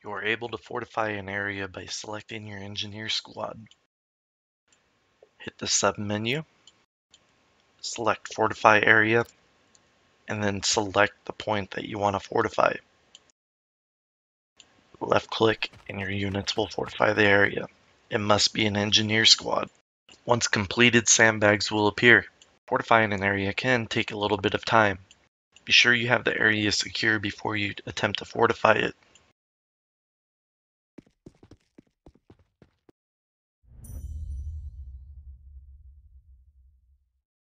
You are able to fortify an area by selecting your engineer squad. Hit the sub-menu, select Fortify Area, and then select the point that you want to fortify. Left-click and your units will fortify the area. It must be an engineer squad. Once completed, sandbags will appear. Fortifying an area can take a little bit of time. Be sure you have the area secure before you attempt to fortify it.